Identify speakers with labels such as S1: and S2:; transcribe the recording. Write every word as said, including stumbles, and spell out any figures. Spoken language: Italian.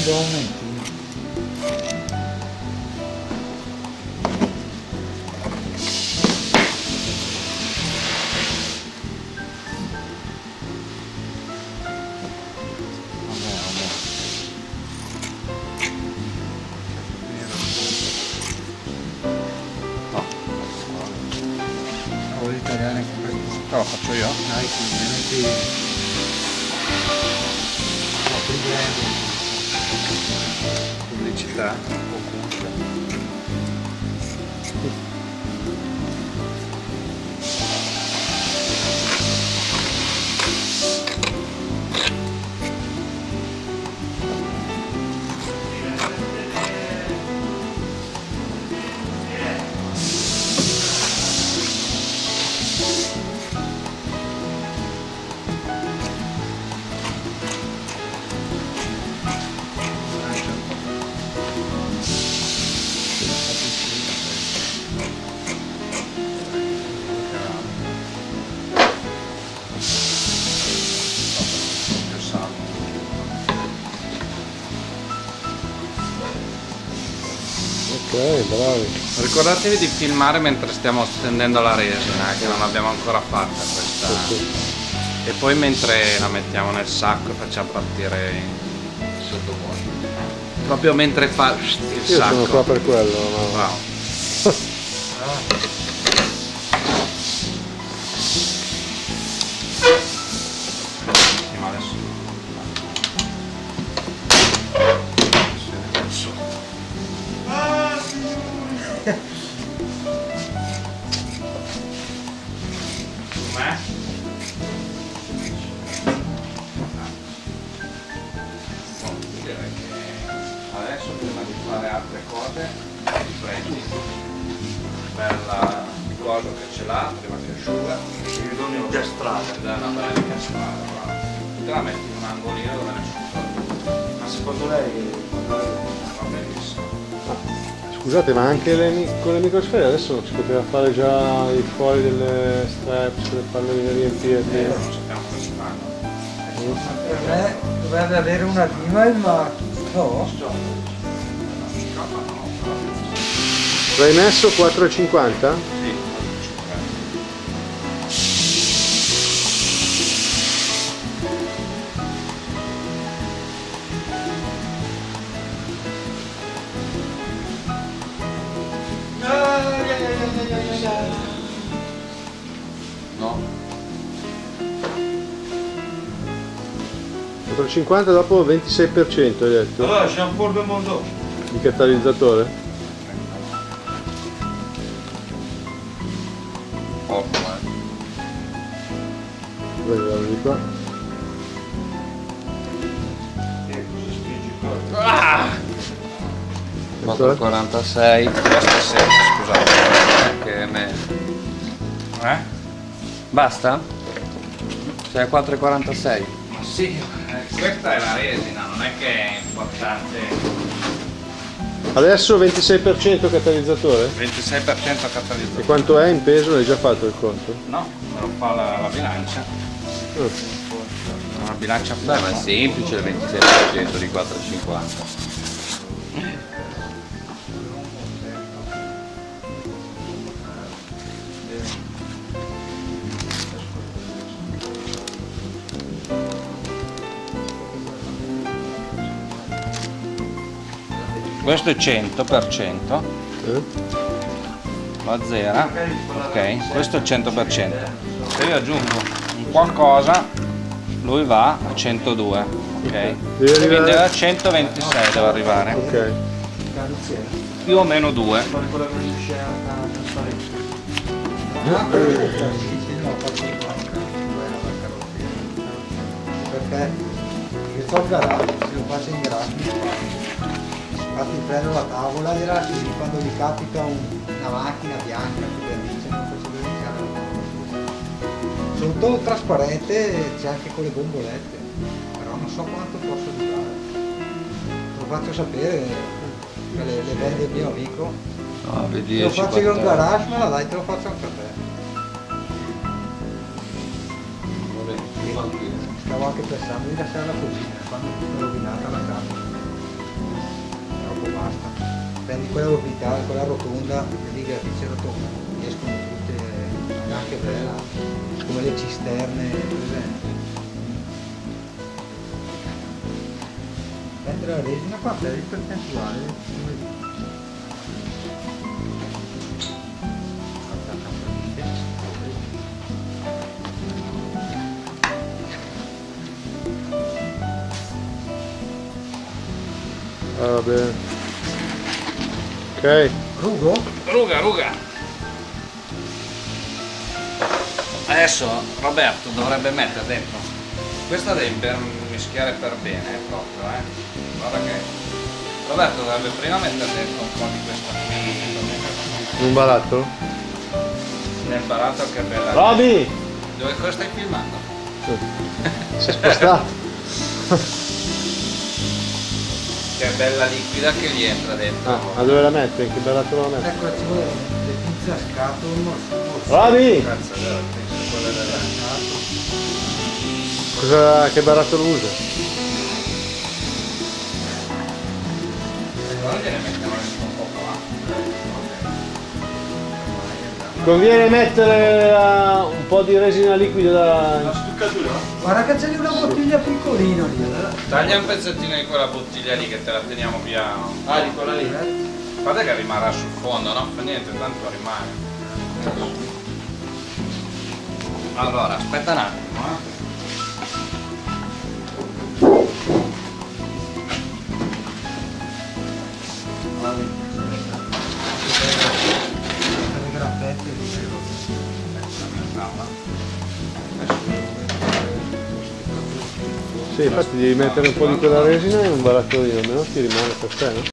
S1: prendo un momentino.
S2: Italiane che lo faccio io?
S1: Dai, metti no,
S2: pubblicità
S3: Ok, bravi.
S2: Ricordatevi di filmare mentre stiamo stendendo la resina, che non l'abbiamo ancora fatta questa.
S3: Sì, sì.
S2: E poi mentre la mettiamo nel sacco e facciamo partire il sottovuoto. Proprio mentre fa il
S3: Io
S2: sacco.
S3: sono qua per quello. No?
S2: Bravo. Sì, ma adesso. Com'è? Direi che adesso prima di fare altre cose ti prendi bella coso che ce l'ha prima che asciuga,
S1: gli doni incastrata.
S2: ti dà una bella incastrata, bravo. Te la metti in un angolino dove nessuno fa.
S1: Ma secondo lei
S2: Va benissimo.
S3: Scusate, ma anche le, con le microsfere adesso si poteva fare già i fogli delle straps per farle riempire.
S2: Eh, non sappiamo come si fanno.
S1: per me dovrebbe avere una rima il marchio. No?
S3: L'hai messo quattro e cinquanta?
S2: Sì. No.
S3: quattro e cinquanta dopo ventisei per cento hai detto?
S1: Allora c'è un po' di mondo.
S3: Di catalizzatore?
S2: Poco, eh.
S3: Vediamo di qua.
S2: Ah! quattro e quarantasei. Questo sì, scusate. Che me... Eh? Basta? Sei a quattro e quarantasei? Ma sì, eh, questa è la resina, non è che è importante.
S3: Adesso ventisei per cento catalizzatore?
S2: ventisei per cento
S3: E
S2: catalizzatore.
S3: quanto è in peso? L'hai già fatto il conto?
S2: No, me lo fa la, la bilancia.
S3: Ah.
S2: Una bilancia
S4: Beh, ma è
S2: ferma.
S4: semplice il ventisei per cento di quattro e cinquanta.
S2: Questo è cento per cento,
S3: Eh?
S2: la zera, ok, questo è il cento per cento. Se io aggiungo un qualcosa, lui va a centodue, ok?
S3: Deve
S2: Quindi
S3: arrivare-
S2: a centoventisei deve arrivare,
S3: Ok.
S2: più o meno due.
S1: Perché io sto al garage, se lo faccio in garage mi sparo. Infatti prendo la tavola e lascio lì quando mi capita un, una macchina bianca che dice non posso iniziare la tavola. Sotto trasparente c'è anche con le bombolette, però non so quanto posso durare. Lo faccio sapere, le, le vende il mio amico.
S4: No, vedi,
S1: Te lo
S4: esci
S1: faccio io al
S4: quattro-
S1: garage, me la dai, te lo faccio anche a te. Stavo anche pensando di lasciarla così, quando è rovinata la casa. prendi quella orbitale, quella rotonda, vedi che la bici rotonda, escono tutte, anche bella, come le cisterne presenti. Mentre la resina qua per il percentuale,
S3: Ah, va bene. Ok.
S1: rugo?
S2: Ruga, ruga. Adesso Roberto dovrebbe mettere dentro. Questa devi per mischiare per bene proprio, eh. Guarda che Roberto dovrebbe prima mettere dentro un po' di questa qui.
S3: Un barattolo?
S2: Nel barato che bella.
S3: Roby!
S2: Dove cosa stai filmando?
S3: Si è spostato.
S2: Che bella liquida che gli entra dentro.
S3: Ah, ma dove la mette? In che barattolo la mette?
S1: Ecco, ci vuole le pizze a scatola, morso.
S3: Roby!
S2: Cazzo, è vero, penso quella della...
S3: Cosa, che barattolo usa?
S2: Allora gliene mettiamo un po' qua.
S3: Conviene mettere uh, un po' di resina liquida da...
S5: Stuccatura?
S1: Guarda che c'è lì una bottiglia piccolina lì.
S2: Taglia un pezzettino di quella bottiglia lì che te la teniamo via.
S5: Ah, di quella lì?
S2: Guarda che rimarrà sul fondo, no? Fa niente, tanto rimane. Allora, aspetta un attimo, eh.
S1: Le graffette lì.
S3: Sì, infatti devi mettere un po' di quella resina in un barattolino, almeno ti rimane per te, no?